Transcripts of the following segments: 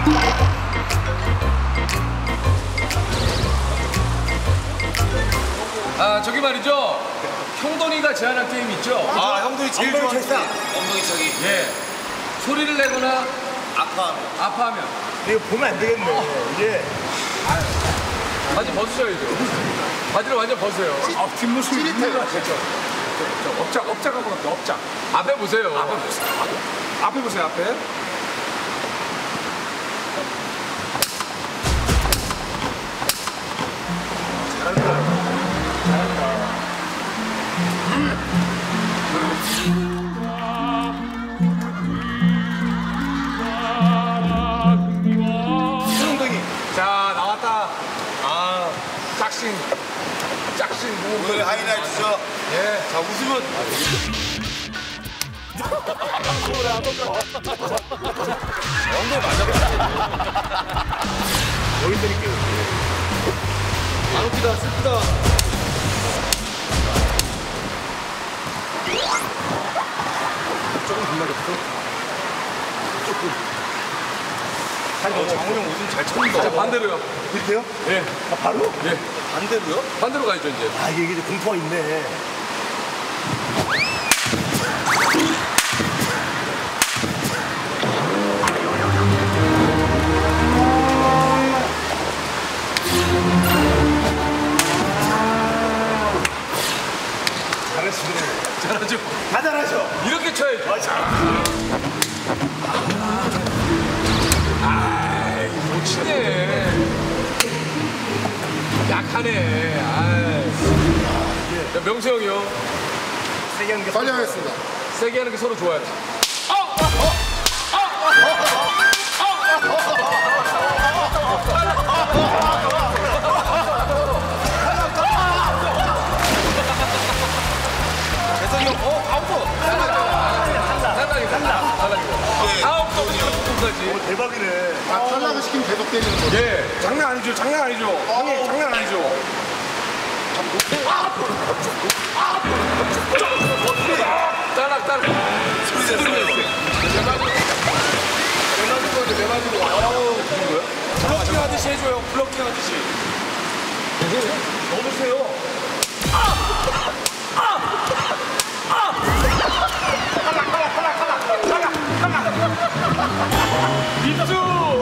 아, 저기 말이죠. 형돈이가 제안한 게임 있죠? 아, 형돈이 제일 좋아하는 게임. 엉덩이 차기. 예. 소리를 내거나 아파하면. 이거 보면 안 되겠네. 이게. 바지 벗으셔야죠. 바지를 완전 벗으세요. 아, 뒷모습이 찌릿해요. 저 업자가 보면 업자. 앞에 보세요. 앞에 보세요. 앞에 보세요, 앞에. 자, 나왔다. 아, 짝신 오늘 하이라이트죠. 예, 자, 웃으면. 엉덩이 맞아. 여기 때릴게요. 안 웃기다, 슬프다. 조금 빛나겠어? 조금. 장훈 형 웃음 잘 쳤는다. 자, 반대로요. 이렇게요? 예. 아, 바로? 예. 반대로요? 반대로 가야죠, 이제. 아, 이게 공포가 있네. 잘하죠? 다 잘하죠? 이렇게 쳐야죠. 아이, 못 치네. 약하네. 자, 명수 형이요. 세게 하는 게 빨리 하겠습니다. 세게 하는 게 서로 좋아요. 재성이 형, 아웃도 대박이네. 아, 탈락을 시키면 계속 때리는 거죠. 예, 장난 아니죠, 장난 아니죠. 형님, 장난 아니죠. 딸락. 소리 냈어요. 내 맞은 거. 아우, 무슨 거야? 블럭킹 하듯이 해줘요, 블럭킹 하듯이. 넣어주세요. 입수!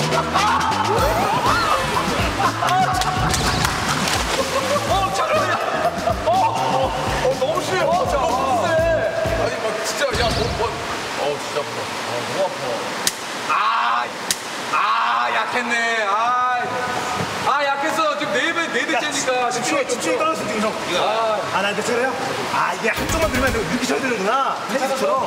너무 심해. 아니, 막 진짜, 야, 진짜 아프다. 너무 아파. 약했네. 약했어. 지금 네 대째니까. 집중이 떨어졌어, 지금 형. 나 이제 차례야? 이게 한쪽만 들으면 안 되고 이렇게 쳐야 되는구나. 테니스처럼.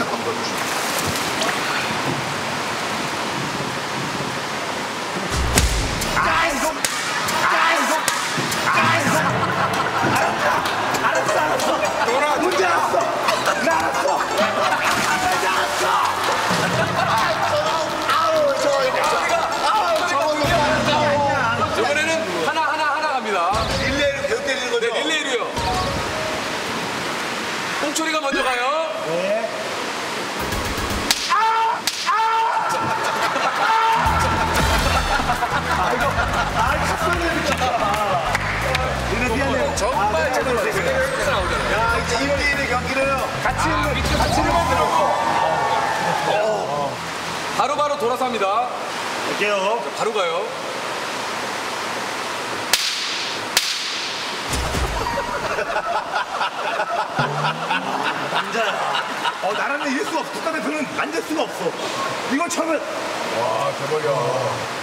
알았어. 문제 알았어. 나 알았어. 이번에는 하나 갑니다. 릴레이로 계속 때리는 거죠? 네, 릴레이로요. 홍철이가 먼저 가요. 네. 정말 제대로 나오잖아요. 야, 이제 1대1의 경기를 같이 만들었어. 바로 돌아서 합니다. 갈게요. 바로 가요. 남자야. 나라는 이길 수가 없어. 국가대표는 만질 수가 없어. 이건 처음에. 와, 대박이야.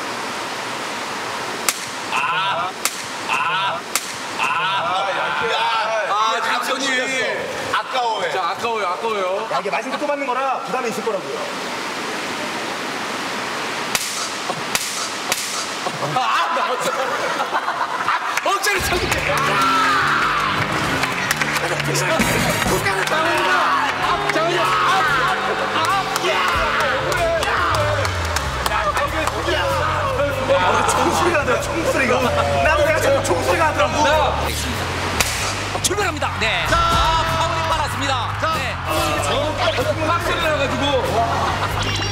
아까워해. 자, 아까워요. 이게 맞은 거 또 맞는 거라 부담이 있을 거라고요. 나왔어. 억제를 참게. 국가를 당한다. 총소리가 나더라, 총소리가. 나도 내가 자꾸 총소리가 나더라고. 출발합니다. 네. 자, 파울이 빨았습니다. 네. 박스를 나가지고.